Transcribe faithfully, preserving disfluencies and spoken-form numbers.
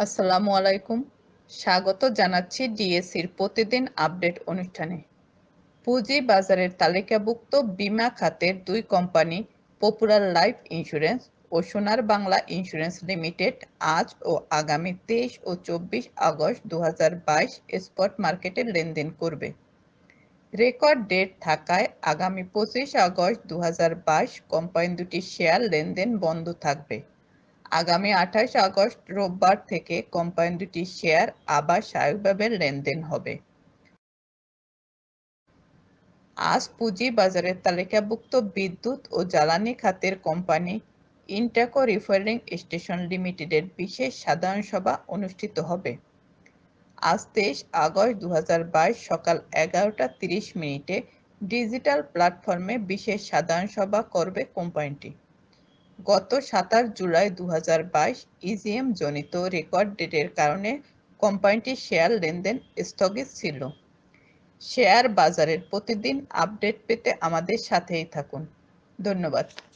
আসসালামু আলাইকুম। স্বাগত জানাচ্ছি ডিএসইর প্রতিদিন আপডেট অনুষ্ঠানে। পুঁজি বাজারের তালিকাভুক্ত বীমা খাতের দুই কোম্পানি পপুলার লাইফ ইন্স্যুরেন্স ও সোনার বাংলা ইন্স্যুরেন্স লিমিটেড আজ ও আগামী তেইশ ও চব্বিশ আগস্ট দু হাজার বাইশ স্পট মার্কেটে লেনদেন করবে। রেকর্ড ডেট থাকায় আগামী পঁচিশ আগস্ট দু হাজার বাইশ কোম্পানি দুটির শেয়ার লেনদেন বন্ধ থাকবে। আগামী আঠাশ আগস্ট রোববার থেকে কোম্পানি দুটির শেয়ার আবার স্বাভাবিকভাবে লেনদেন হবে। আজ পুঁজি বাজারের তালিকাভুক্ত বিদ্যুৎ ও জ্বালানি খাতের কোম্পানি ইন্টাকো রিফাইনিং স্টেশন লিমিটেডের বিশেষ সাধারণ সভা অনুষ্ঠিত হবে। আজ তেইশ আগস্ট দু হাজার বাইশ সকাল এগারোটা তিরিশ মিনিটে ডিজিটাল প্ল্যাটফর্মে বিশেষ সাধারণ সভা করবে কোম্পানিটি। গত সাতাশ জুলাই দু হাজার বাইশ ইজিএম জনিত রেকর্ড ডেটের কারণে কোম্পানিটির শেয়ার লেনদেন স্থগিত ছিল। শেয়ার বাজারের প্রতিদিন আপডেট পেতে আমাদের সাথেই থাকুন। ধন্যবাদ।